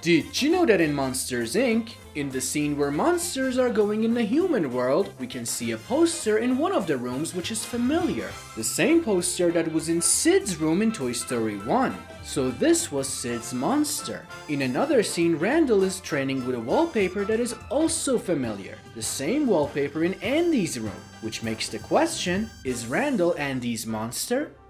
Did you know that in Monsters Inc., in the scene where monsters are going in the human world, we can see a poster in one of the rooms which is familiar. The same poster that was in Sid's room in Toy Story 1. So this was Sid's monster. In another scene, Randal is training with a wallpaper that is also familiar. The same wallpaper in Andy's room, which makes the question, is Randal Andy's monster?